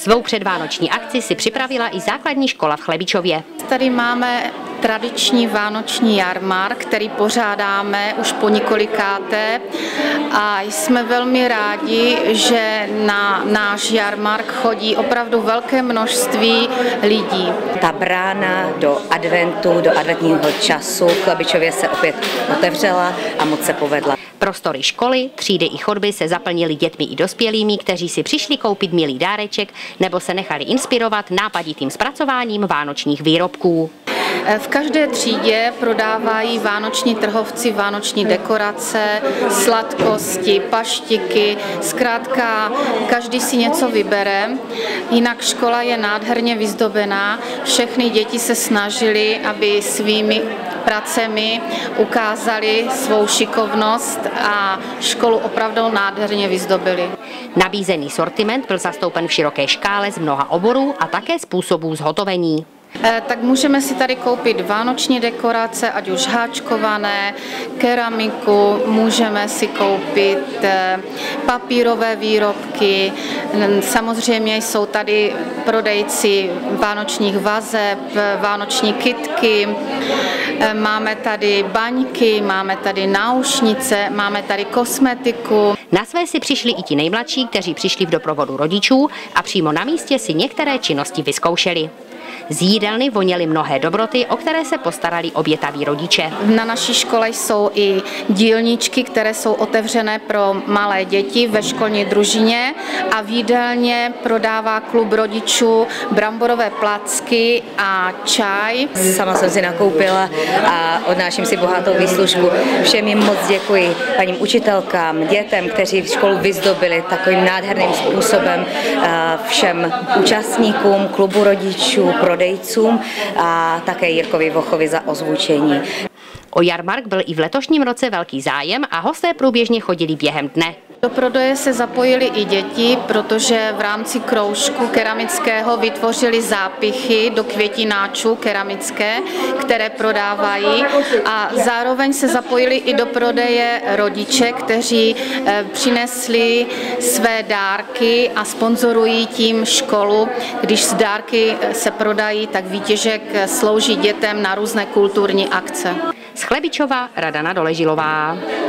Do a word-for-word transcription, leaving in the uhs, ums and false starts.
Svou předvánoční akci si připravila i základní škola v Chlebičově. Tady máme tradiční vánoční jarmark, který pořádáme už po několikáté a jsme velmi rádi, že na náš jarmark chodí opravdu velké množství lidí. Ta brána do adventu, do adventního času v Chlebičově se opět otevřela a moc se povedla. Prostory školy, třídy i chodby se zaplnily dětmi i dospělými, kteří si přišli koupit milý dáreček nebo se nechali inspirovat nápaditým zpracováním vánočních výrobků. V každé třídě prodávají vánoční trhovci vánoční dekorace, sladkosti, paštiky, zkrátka každý si něco vybere. Jinak škola je nádherně vyzdobená, všechny děti se snažily, aby svými pracemi ukázali svou šikovnost a školu opravdu nádherně vyzdobili. Nabízený sortiment byl zastoupen v široké škále z mnoha oborů a také způsobů zhotovení. Tak můžeme si tady koupit vánoční dekorace, ať už háčkované, keramiku, můžeme si koupit papírové výrobky, samozřejmě jsou tady prodejci vánočních vazeb, vánoční kytky, máme tady baňky, máme tady náušnice, máme tady kosmetiku. Na své si přišli i ti nejmladší, kteří přišli v doprovodu rodičů a přímo na místě si některé činnosti vyzkoušeli. Z jídelny voněly mnohé dobroty, o které se postarali obětaví rodiče. Na naší škole jsou i dílničky, které jsou otevřené pro malé děti ve školní družině a v jídelně prodává klub rodičů bramborové placky a čaj. Sama jsem si nakoupila a odnáším si bohatou výslužku. Všem jim moc děkuji, paním učitelkám, dětem, kteří školu vyzdobili takovým nádherným způsobem, všem účastníkům klubu rodičů, prodejcům a také Jirkovi Vochovi za ozvučení. O jarmark byl i v letošním roce velký zájem a hosté průběžně chodili během dne. Do prodeje se zapojili i děti, protože v rámci kroužku keramického vytvořili zápichy do květináčů keramické, které prodávají a zároveň se zapojili i do prodeje rodiče, kteří přinesli své dárky a sponzorují tím školu. Když z dárky se prodají, tak výtěžek slouží dětem na různé kulturní akce. Z Chlebičova Radana Doležilová.